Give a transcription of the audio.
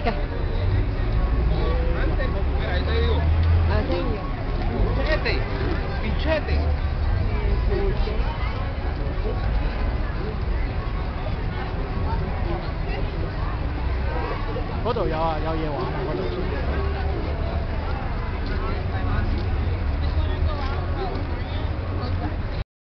acá. Mira, ahí te digo. Pinchete, pinchete. 嗰度有啊，有嘢玩啊嗰度。